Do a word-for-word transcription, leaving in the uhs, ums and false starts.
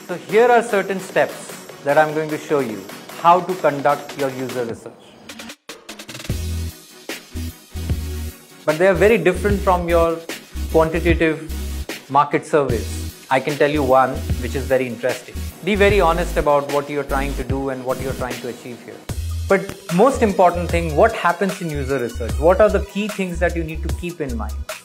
So here are certain steps that I'm going to show you how to conduct your user research. But they are very different from your quantitative market surveys. I can tell you one which is very interesting. Be very honest about what you're trying to do and what you're trying to achieve here. But most important thing, what happens in user research? What are the key things that you need to keep in mind?